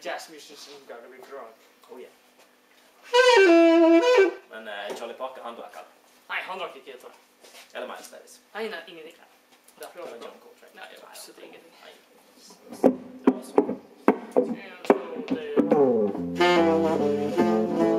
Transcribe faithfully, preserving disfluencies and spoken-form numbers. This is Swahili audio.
jazz musician gotta be drunk. Oh yeah. Men uh, Charlie Parker, han drakk alt. Nei, han drakk ikke, tror jeg. Eller Miles Davis. Nei, nei, ingenting. Derfor Eller var det John bra. Coltrane. Nei, absolutt ingenting. Nei. Det var så. En, to, tre.